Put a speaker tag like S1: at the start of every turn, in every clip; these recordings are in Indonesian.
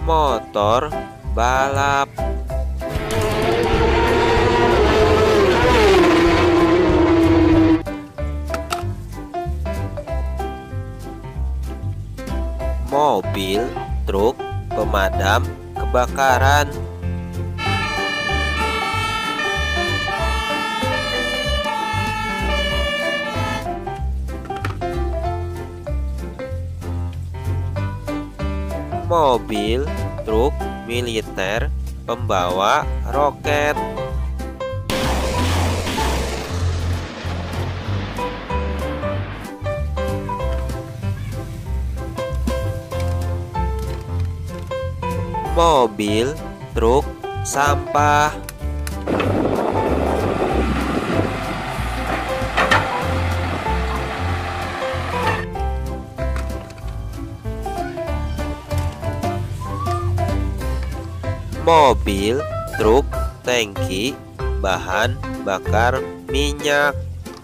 S1: Motor balap. Mobil truk pemadam kebakaran. Mobil truk militer pembawa roket. Mobil truk sampah. Mobil truk tangki bahan bakar minyak.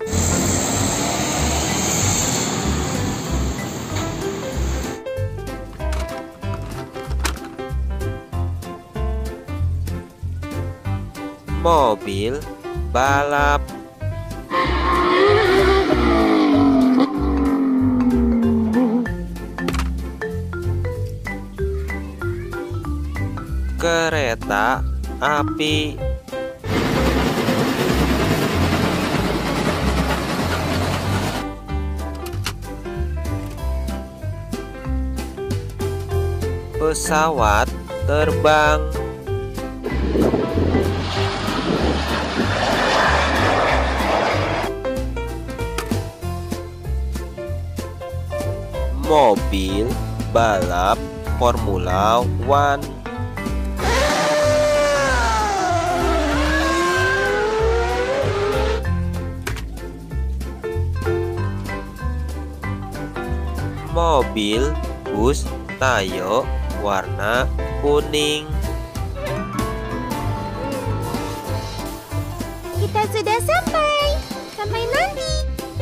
S1: Mobil balap. Kereta api. Pesawat terbang. Mobil balap Formula One. Mobil bus Tayo warna kuning.
S2: Kita sudah sampai. Sampai nanti.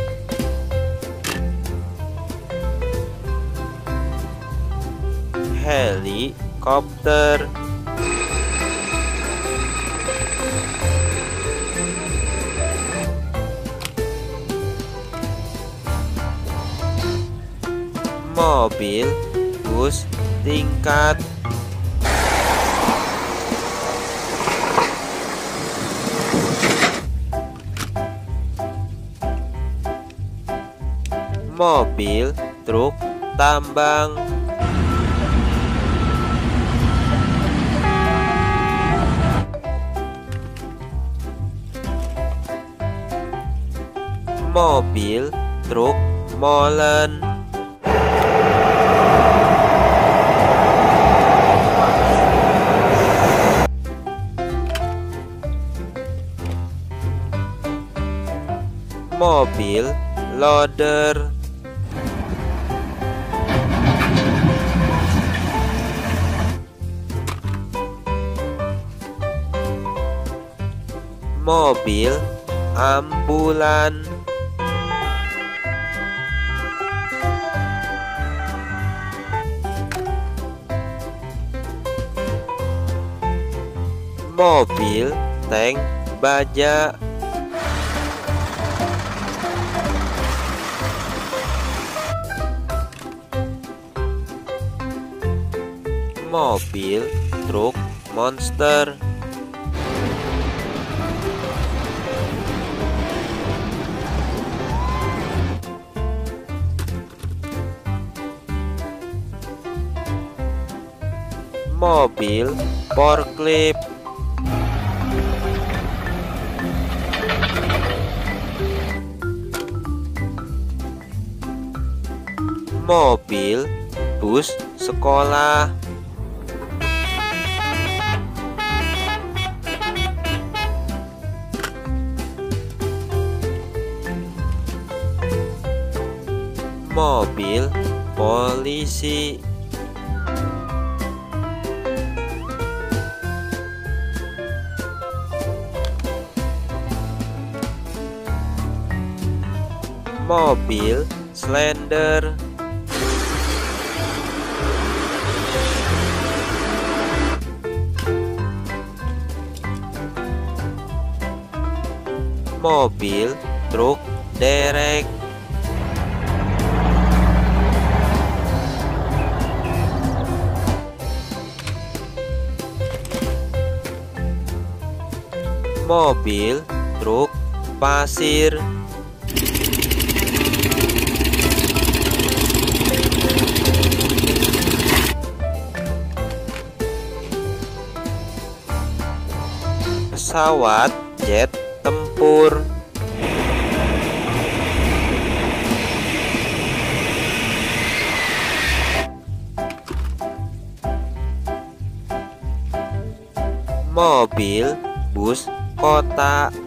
S1: Helikopter. Mobil bus tingkat. Mobil truk tambang. Mobil truk molen. Mobil loader. Mobil ambulan. Mobil tank baja. Mobil truk monster. Mobil forklift. Mobil bus sekolah. Mobil polisi. Mobil slender. mobil truk derek, mobil truk pasir, pesawat jet tempur, mobil bus kota,